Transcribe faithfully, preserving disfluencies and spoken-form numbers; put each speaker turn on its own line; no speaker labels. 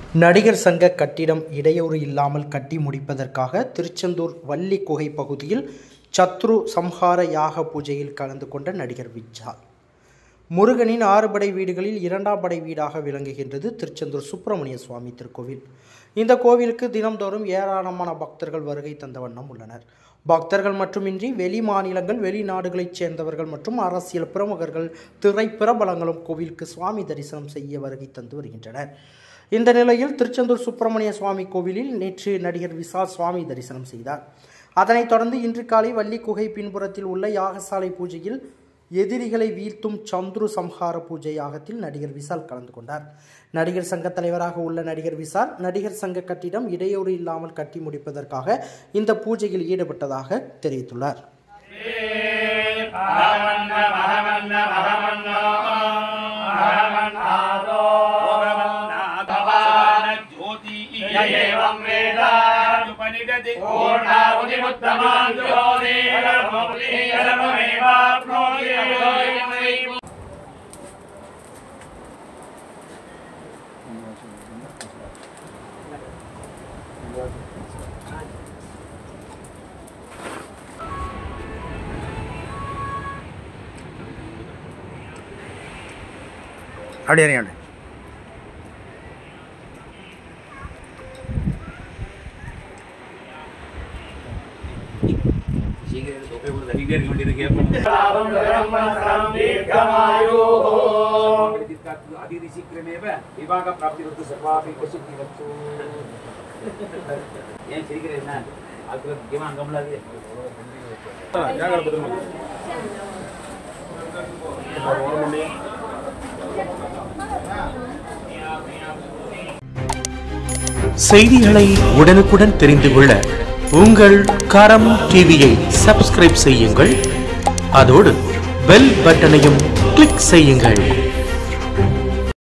நடிகர் சங்க கட்டிடம் இடையூறு இல்லாமல் கட்டி முடிப்பதற்காக திருச்செந்தூர் வள்ளி குகை பகுதியில் சத்ரு சம்ஹார யாக பூஜையில் கலந்து கொண்ட நடிகர் விஜால். முருகனின் ஆறு படை வீடுகளில் இரண்டாம் படை வீடாக விளங்குகின்றது திருச்செந்தூர் சுப்பிரமணிய சுவாமி திருக்கோவில். இந்த கோவிலுக்கு தினம்தோறும் ஏராளமான பக்தர்கள் வருகை தந்த வண்ணம் உள்ளனர். பக்தர்கள் மட்டுமின்றி வெளி மாநிலங்கள் வெளிநாடுகளைச் சேர்ந்தவர்கள் மற்றும் அரசியல் பிரமுகர்கள் திரை பிரபலங்களும் கோவிலுக்கு சுவாமி தரிசனம் செய்ய வருகை தந்து வருகின்றனர். இந்த நிலையில் திருச்செந்தூர் சுப்பிரமணிய சுவாமி கோவிலில் நேற்று நடிகர் விசால் சுவாமி தரிசனம் செய்தார். அதனைத் தொடர்ந்து இன்று காலை வள்ளி குகை பின்புறத்தில் உள்ள யாகசாலை பூஜையில் எதிரிகளை வீழ்த்தும் சந்துரு சம்ஹார பூஜை யாகத்தில் நடிகர் விசால் கலந்து கொண்டார். நடிகர் சங்க தலைவராக உள்ள நடிகர் விசால் நடிகர் சங்க கட்டிடம் இடையூறு இல்லாமல் கட்டி முடிப்பதற்காக இந்த பூஜையில் ஈடுபட்டதாக தெரிவித்துள்ளார்.
அப்படியே அறியாண்டு
செய்திகளை உடனுக்குடன் தெரிந்து கொள்ள உங்கள் கரம் டிவியை சப்ஸ்கிரைப் செய்யுங்கள். அதோடு பெல் பட்டனையும் கிளிக் செய்யுங்கள்.